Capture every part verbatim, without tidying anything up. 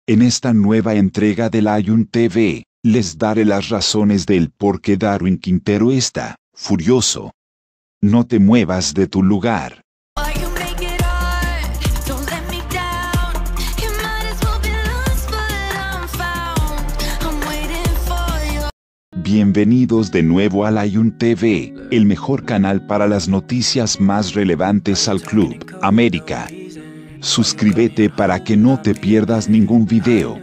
En esta nueva entrega de Lion T V, les daré las razones del por qué Darwin Quintero está furioso. No te muevas de tu lugar. Bienvenidos de nuevo a Lion T V, el mejor canal para las noticias más relevantes al Club América. Suscríbete para que no te pierdas ningún video.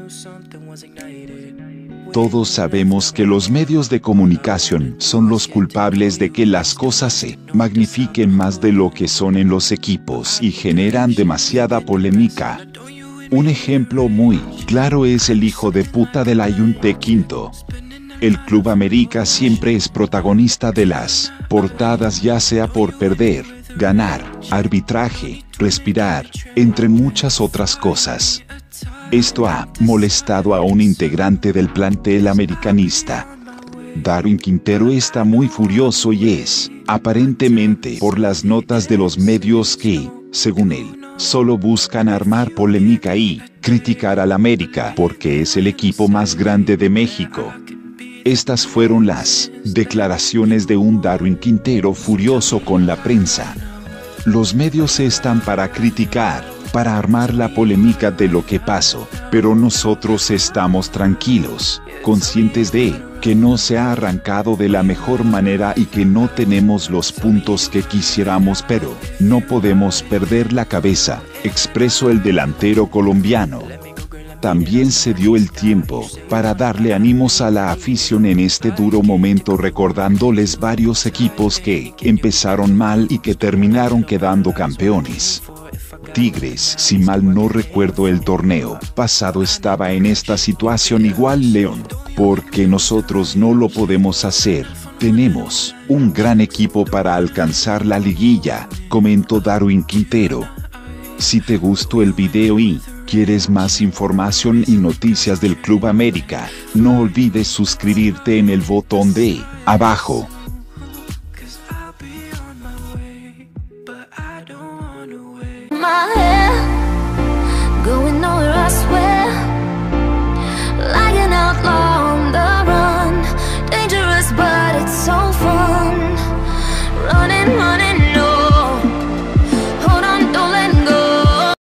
Todos sabemos que los medios de comunicación son los culpables de que las cosas se magnifiquen más de lo que son en los equipos y generan demasiada polémica. Un ejemplo muy claro es el hijo de puta de Lion T Quinto. El Club América siempre es protagonista de las portadas, ya sea por perder, ganar, arbitraje, respirar, entre muchas otras cosas. Esto ha molestado a un integrante del plantel americanista. Darwin Quintero está muy furioso y es, aparentemente, por las notas de los medios que, según él, solo buscan armar polémica y criticar al América porque es el equipo más grande de México. Estas fueron las declaraciones de un Darwin Quintero furioso con la prensa. Los medios están para criticar, para armar la polémica de lo que pasó, pero nosotros estamos tranquilos, conscientes de que no se ha arrancado de la mejor manera y que no tenemos los puntos que quisiéramos, pero no podemos perder la cabeza, expresó el delantero colombiano. También se dio el tiempo para darle ánimos a la afición en este duro momento, recordándoles varios equipos que empezaron mal y que terminaron quedando campeones. Tigres, si mal no recuerdo el torneo pasado estaba en esta situación, igual León, porque nosotros no lo podemos hacer. Tenemos un gran equipo para alcanzar la liguilla, comentó Darwin Quintero. Si te gustó el video y quieres más información y noticias del Club América, no olvides suscribirte en el botón de abajo. My head.